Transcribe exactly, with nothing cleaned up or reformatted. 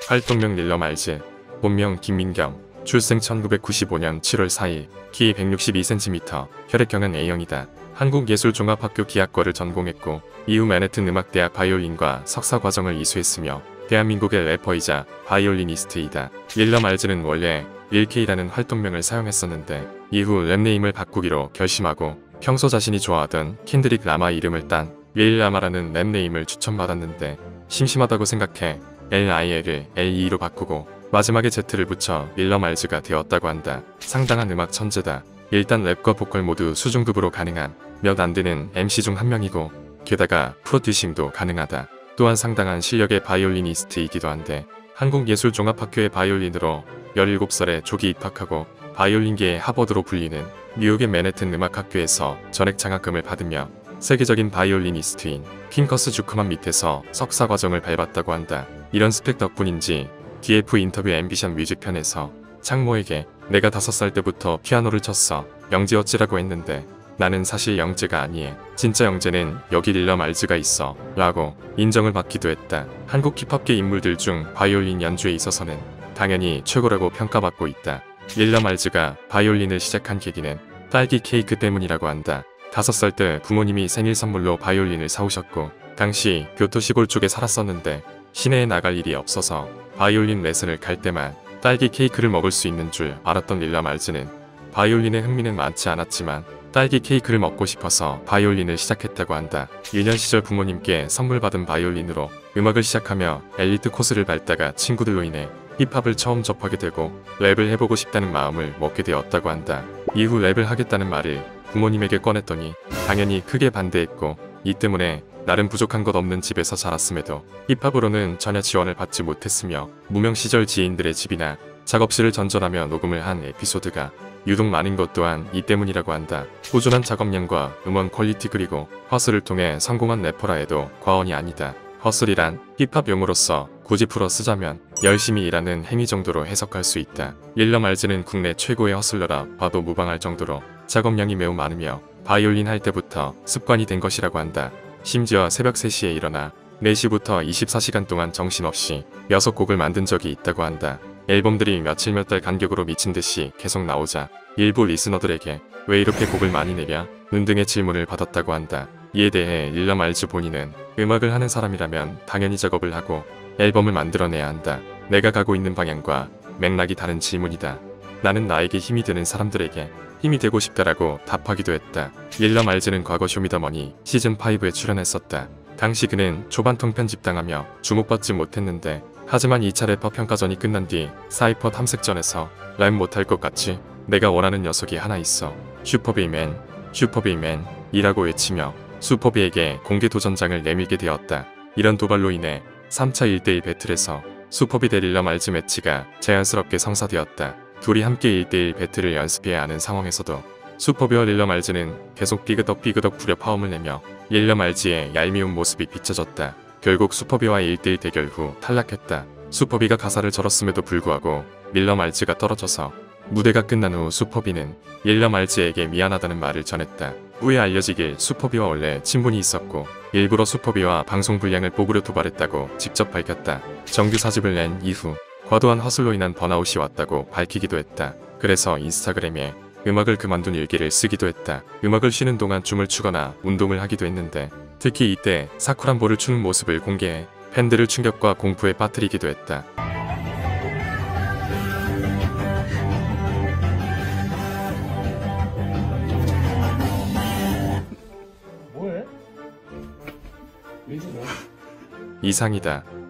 활동명 릴러 말즈, 본명 김민경, 출생 천구백구십오년 칠월 사일, 키 백육십이 센티미터, 혈액형은 A형이다. 한국예술종합학교 기악과를 전공했고 이후 맨해튼 음악대학 바이올린과 석사과정을 이수했으며 대한민국의 래퍼이자 바이올리니스트이다. 릴러 말즈는 원래 릴케이라는 활동명을 사용했었는데 이후 랩네임을 바꾸기로 결심하고 평소 자신이 좋아하던 켄드릭 라마 이름을 딴 릴 라마라는 랩네임을 추천받았는데 심심하다고 생각해 엘아이엘을 엘이로 바꾸고 마지막에 Z를 붙여 릴러 말즈가 되었다고 한다. 상당한 음악 천재다. 일단 랩과 보컬 모두 수준급으로 가능한 몇 안되는 엠씨 중 한 명이고 게다가 프로듀싱도 가능하다. 또한 상당한 실력의 바이올리니스트이기도 한데 한국예술종합학교의 바이올린으로 열일곱 살에 조기 입학하고 바이올린계의 하버드로 불리는 뉴욕의 맨해튼 음악학교에서 전액 장학금을 받으며 세계적인 바이올리니스트인 핑커스 주크만 밑에서 석사과정을 밟았다고 한다. 이런 스펙 덕분인지 디에프 인터뷰 앰비션 뮤직 편에서 창모에게 내가 다섯 살 때부터 피아노를 쳤어. 영재 어찌라고 했는데 나는 사실 영재가 아니에. 진짜 영재는 여기 릴러 말즈가 있어. 라고 인정을 받기도 했다. 한국 힙합계 인물들 중 바이올린 연주에 있어서는 당연히 최고라고 평가받고 있다. 릴러 말즈가 바이올린을 시작한 계기는 딸기 케이크 때문이라고 한다. 다섯 살 때 부모님이 생일 선물로 바이올린을 사오셨고 당시 교토 시골 쪽에 살았었는데 시내에 나갈 일이 없어서 바이올린 레슨을 갈 때만 딸기 케이크를 먹을 수 있는 줄 알았던 릴러 말즈는 바이올린에 흥미는 많지 않았지만 딸기 케이크를 먹고 싶어서 바이올린을 시작했다고 한다. 유년 시절 부모님께 선물 받은 바이올린으로 음악을 시작하며 엘리트 코스를 밟다가 친구들로 인해 힙합을 처음 접하게 되고 랩을 해보고 싶다는 마음을 먹게 되었다고 한다. 이후 랩을 하겠다는 말을 부모님에게 꺼냈더니 당연히 크게 반대했고 이 때문에 나름 부족한 것 없는 집에서 자랐음에도 힙합으로는 전혀 지원을 받지 못했으며 무명 시절 지인들의 집이나 작업실을 전전하며 녹음을 한 에피소드가 유독 많은 것 또한 이 때문이라고 한다. 꾸준한 작업량과 음원 퀄리티 그리고 허슬을 통해 성공한 래퍼라 해도 과언이 아니다. 허슬이란 힙합 용어로서 굳이 풀어 쓰자면 열심히 일하는 행위 정도로 해석할 수 있다. 릴러 말즈는 국내 최고의 허슬러라 봐도 무방할 정도로 작업량이 매우 많으며 바이올린 할 때부터 습관이 된 것이라고 한다. 심지어 새벽 세 시에 일어나 네 시부터 이십사 시간 동안 정신없이 여섯 곡을 만든 적이 있다고 한다. 앨범들이 며칠 몇 달 간격으로 미친듯이 계속 나오자 일부 리스너들에게 왜 이렇게 곡을 많이 내냐 는 등의 질문을 받았다고 한다. 이에 대해 릴러 말즈 본인은 음악을 하는 사람이라면 당연히 작업을 하고 앨범을 만들어내야 한다. 내가 가고 있는 방향과 맥락이 다른 질문이다. 나는 나에게 힘이 되는 사람들에게 힘이 되고 싶다라고 답하기도 했다. 릴러 말즈는 과거 쇼미더머니 시즌오에 출연했었다. 당시 그는 초반통 편집당하며 주목받지 못했는데 하지만 이 차 래퍼 평가전이 끝난 뒤 사이퍼 탐색전에서 랩 못할 것 같지? 내가 원하는 녀석이 하나 있어. 슈퍼비맨, 슈퍼비맨 이라고 외치며 슈퍼비에게 공개 도전장을 내밀게 되었다. 이런 도발로 인해 삼 차 일 대 일 배틀에서 슈퍼비 대 릴러 말즈 매치가 자연스럽게 성사되었다. 둘이 함께 일 대 일 배틀을 연습해야 하는 상황에서도 슈퍼비와 릴러 말즈는 계속 삐그덕 삐그덕 부려 파움을 내며 릴러 말즈의 얄미운 모습이 비춰졌다. 결국 슈퍼비와의 일 대 일 대결 후 탈락했다. 슈퍼비가 가사를 절었음에도 불구하고 릴러 말즈가 떨어져서 무대가 끝난 후 슈퍼비는 릴러 말즈에게 미안하다는 말을 전했다. 후에 알려지길 슈퍼비와 원래 친분이 있었고 일부러 슈퍼비와 방송 분량을 뽑으려 도발했다고 직접 밝혔다. 정규 사 집을 낸 이후 과도한 허슬로 인한 번아웃이 왔다고 밝히기도 했다. 그래서 인스타그램에 음악을 그만둔 일기를 쓰기도 했다. 음악을 쉬는 동안 춤을 추거나 운동을 하기도 했는데 특히 이때 사쿠란보를 추는 모습을 공개해 팬들을 충격과 공포에 빠뜨리기도 했다. 뭐해? 이상이다.